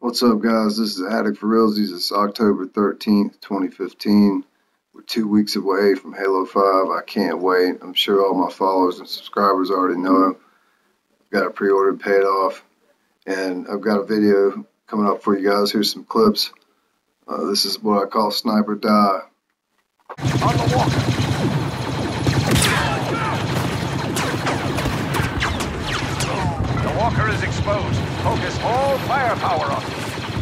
What's up, guys? This is Addict for Realsies. It's October 13th, 2015. We're 2 weeks away from Halo 5. I can't wait. I'm sure all my followers and subscribers already know. I've got it pre-ordered, paid off, and I've got a video coming up for you guys. Here's some clips. This is what I call Sniper Die. On the walker. The walker is exposed. Focus all firepower on it.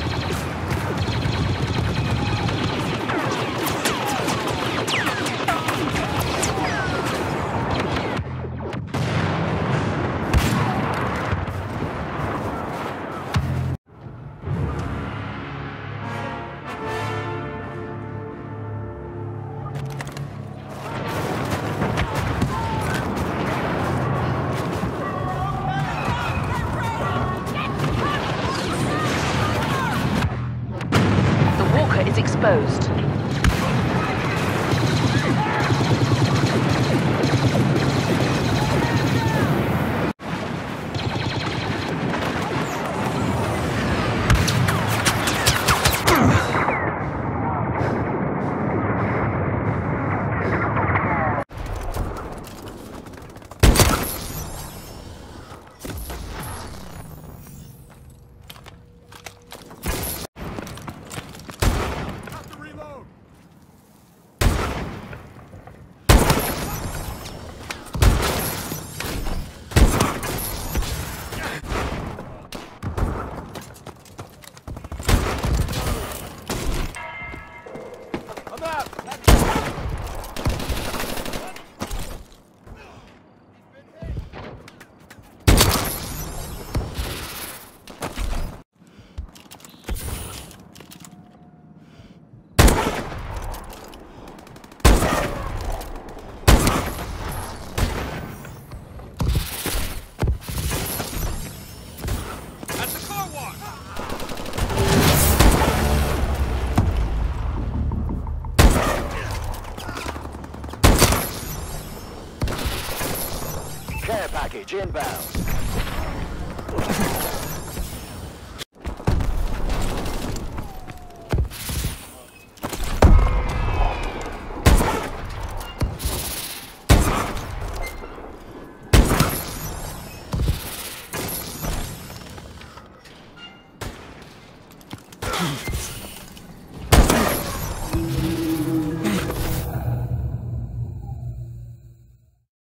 Is exposed. Care package inbound.